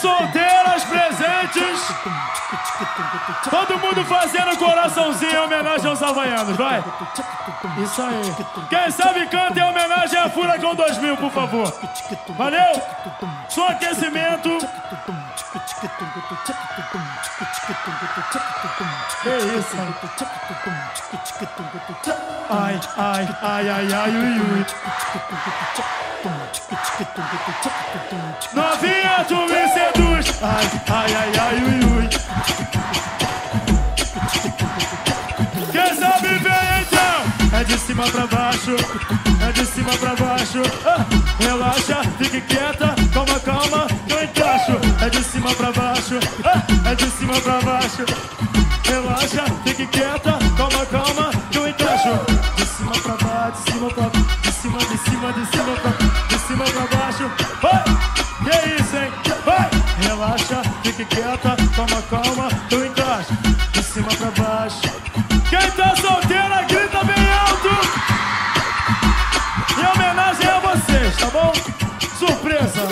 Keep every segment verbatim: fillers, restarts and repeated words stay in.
solteiras presentes. Todo mundo fazendo coraçãozinho em homenagem aos havaianos, vai. Isso aí. Quem sabe canta em homenagem a Furacão dois mil, por favor. Valeu. Só aquecimento. Que isso, mano? Ai, ai, ai, ai, ai, ui, ui. Novinha, tu me seduz. Ai, ai, ai, ai, ui, ui. Quem sabe vem então. É de cima pra baixo, é de cima pra baixo. Ah, relaxa, fique quieta, calma, calma, eu encaixo. É de cima pra baixo, ah, é de cima pra baixo. Relaxa, fique quieta, calma, calma, eu encaixo. De cima pra baixo, de cima pra baixo, de cima, de cima, de cima pra de cima pra baixo. Vai! Que isso, hein? Vai! Relaxa, fique quieta, calma, calma, eu encaixo. De cima pra baixo. Quem tá solteira, grita bem alto! Em homenagem a vocês, tá bom? Surpresa!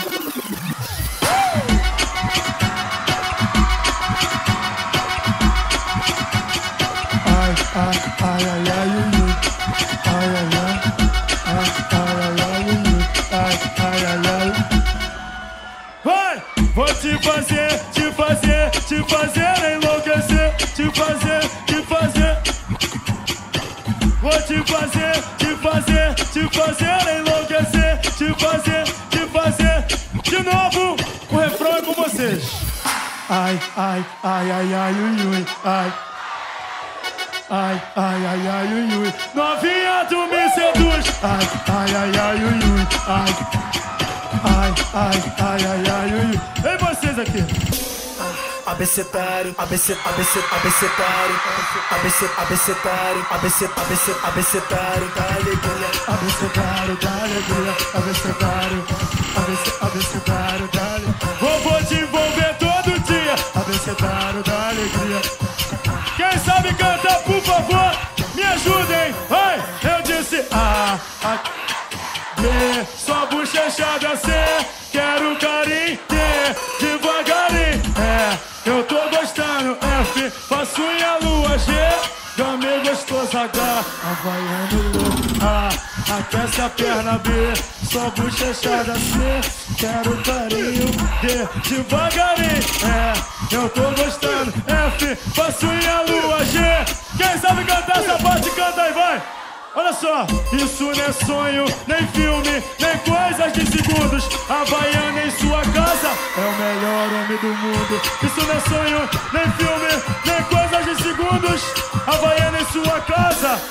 Ai, ai, ai, ai, ai, ui, ui. Ai, ai, ai. Ai, ai, ai, ai, ui, ui. Ai, ai, ai, ai. Vai! Vou te fazer, te fazer, te fazer enlouquecer. Te fazer, te fazer. Vou te fazer, te fazer, te fazer enlouquecer. Te fazer, te fazer. De novo, o refrão é com vocês. Ai, ai, ai, ai, ai, ui, ui. Ai. Ai, ai, ai, ai, ui, ui. Novinha, tu me seduz. Ai, ai, ai, ai, ui, ui. Ai, ai, ai, ai, ai, ai, ui, ui. E vocês aqui? Abecetário, abece, abece, abecetário, abece, abecetário, abece, abece, abecetário, da alegria, Abecetário da alegria, abecetário, abece, abecetário da alegria. Vou, vou te envolver todo dia, abecetário da alegria. Quem sabe cantar, por favor, me ajudem. Vai, eu disse A, A, B, só bochechada C, quero carinho, D, devagarinho, E. Eu tô gostando, F, faço unha, lua, G, gamei gostoso, H, havaiano louco, A, aquece a perna, B, só bochechada C, quero carinho, D, devagarinho, E, eu tô gostando, F, faço unha, lua, G, quem sabe cantar essa parte, canta aí, vai! Olha só, isso não é sonho, nem filme, nem coisas de segundos. Havaiana em sua casa é o melhor homem do mundo. Isso não é sonho, nem filme, nem coisas de segundos. Havaiana em sua casa.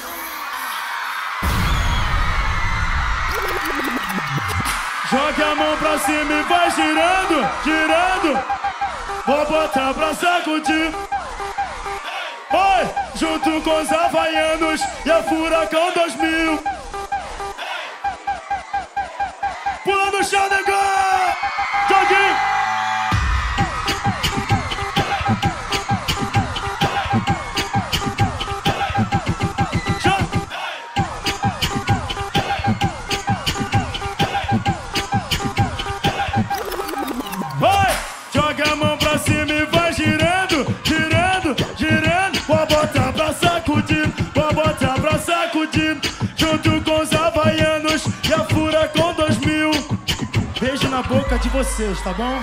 Jogue a mão pra cima e vai girando, girando. Vou botar pra sacudir. Oi, junto com os havaianos e a Furacão dois mil. Pula no chão, negão! Joguinho! Vai! Joga a mão pra cima e vai girando, girando, girando. Vou botar pra sacudir, vou botar pra sacudir. Junto com os havaianos e a Furacão dois mil. Beijo na boca de vocês, tá bom?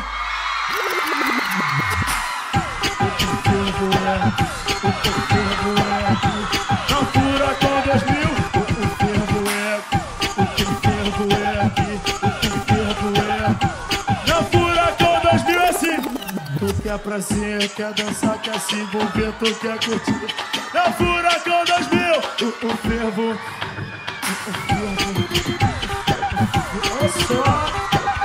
O que o fervo é, o que o fervo é aqui. Na Furacão dois mil, o que o fervo é, o que o fervo é aqui. O que o fervo é. Na Furacão dois mil é assim. Tu quer prazer, quer dançar, quer se envolver, tu quer curtir. Na Furacão dois mil, o, o fervo, o, o fervo. Olha só.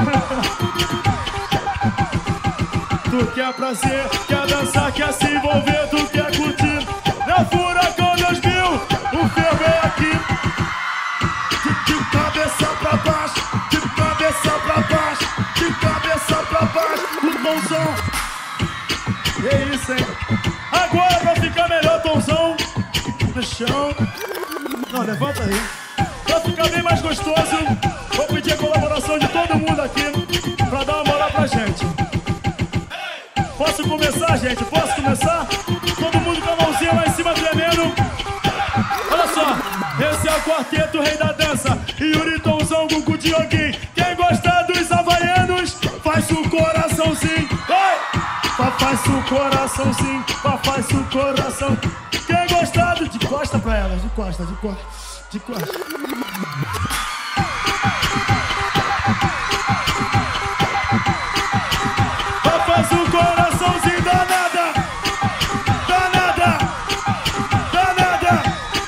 Tu quer prazer, quer dançar, quer se envolver, tu quer curtir. Na Furacão dois mil, o fervo é aqui. De, de cabeça pra baixo, de cabeça pra baixo, de cabeça pra baixo, o Tomzão. É isso, hein? Agora pra ficar melhor, Tomzão, no chão. Não, levanta aí. Pra ficar bem mais gostoso, vou pedir a colaboração de todo mundo aqui pra dar uma moral pra gente. quarteto, rei da dança. Yuri, Tomzão, Gugu, Dioguinho. Quem gosta dos havaianos, faz o coraçãozinho. Vai! Faz o coraçãozinho, faz o coração. Quem gosta do... De costa pra elas, de costa, de costa, de costa. Faz o coraçãozinho, danada, danada, danada.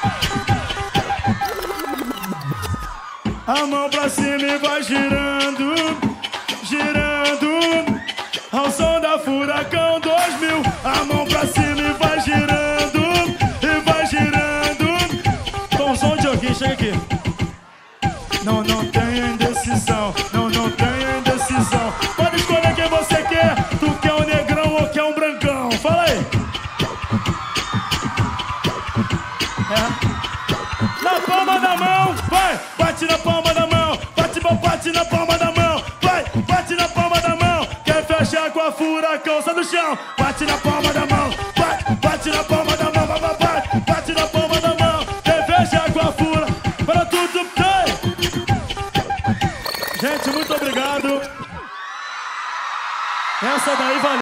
A mão pra cima e vai girando, girando, ao som da Furacão dois mil. A mão pra cima e vai girando, e vai girando. Tomzão, Dioguinho, chega aqui. Não, não tem indecisão, não, não tem indecisão. Pode escolher quem você quer. Tu quer um negrão ou quer um brancão? Fala aí. É. Na palma da mão, vai, bate na palma da mão. Bate, bate na palma da mão. Vai, bate na palma da mão. Quer fechar com a Furacão, sai do chão. Bate na palma da mão. Bate, bate na palma da mão. Bate, bate na palma da mão. Quer fechar com a Fura. Para tudo bem. Gente, muito obrigado. Essa daí valeu.